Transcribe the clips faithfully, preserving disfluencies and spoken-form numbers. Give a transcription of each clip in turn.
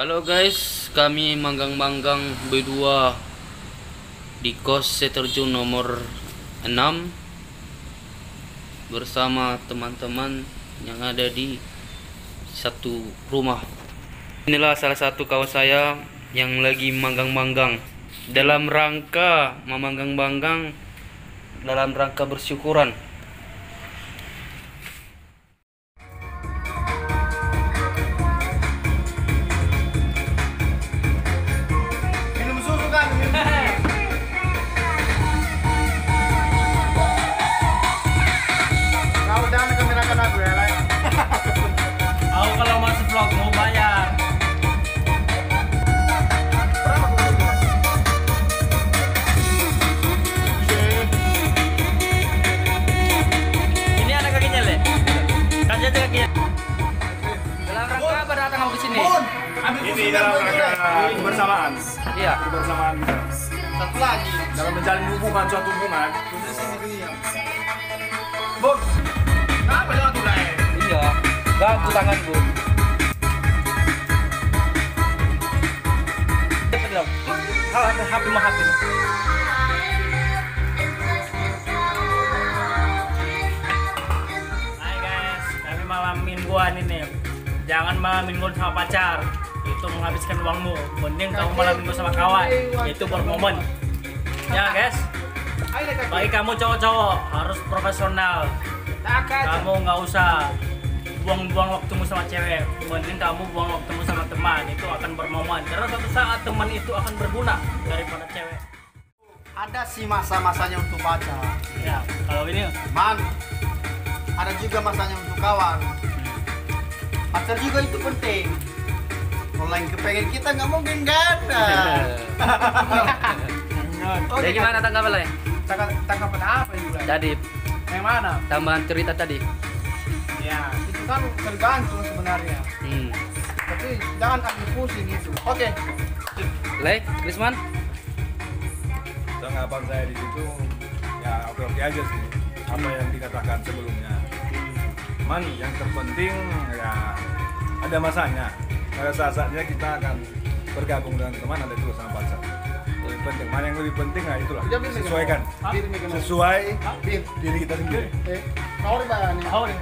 Halo guys, kami manggang-manggang berdua di kos Seterjun nomor enam bersama teman-teman yang ada di satu rumah. Inilah salah satu kawan saya yang lagi manggang-manggang dalam rangka memanggang-manggang dalam rangka bersyukuran. Aku kalau masuk vlog mau bayar. Ini ada kakinya, Le. Kasih aja kakinya. Dalam rangka apa datang kamu ke sini? Ini dalam rangka kebersamaan. Iya. Kebersamaan kita. Satu lagi. Dalam menjalin hubungan suatu hubungan. Bun, kenapa jangan tuh naik? Iya. Ganggu tanganku. H P mah H P. Hai guys, kami malam mingguan ini. Jangan malam mingguan sama pacar. Itu menghabiskan uangmu. Mending kamu malam minggu sama kawan. Itu bermomen. Ya guys. Bagi kamu cowok-cowok harus profesional. Kamu nggak usah buang-buang waktumu sama cewek. Mending kamu buang waktumu sama teman. Itu akan bermomen. Karena suatu saat teman itu akan berguna daripada cewek. Ada sih masa-masanya untuk pacar. Ya, kalau ini Man, ada juga masanya untuk kawan. Pacar juga itu penting. Kalau yang kepengen kita nggak mungkin nggak ada. Jadi gimana tanggapan? Tanggapan apa juga? Jadi Yang mana? tambahan cerita tadi. Ya, itu kan tergantung sebenarnya. Hmm. Tapi jangan ambil pusing itu. Oke. Le, Krisman? Tanggapan saya di situ ya oke-oke aja sih. Apa yang dikatakan sebelumnya. Cuman yang terpenting ya ada masanya. Pada saat-saatnya kita akan bergabung dengan teman ada juga sama pacar. Lebih penting, mana yang lebih penting nah itulah. Sesuaikan. Sesuai diri kita sendiri. Eh, mau dibayar nih. tahu deh.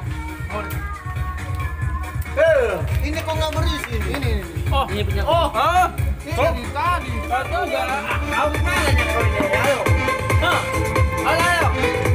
Eh, ini kok nggak berisi ini? Ini, ini. Oh, Ini punya oh, ah, Ini dari tadi. tahu nggak? Aku nanya nih kalau ini. Ayo. Nah, ayo, ayo.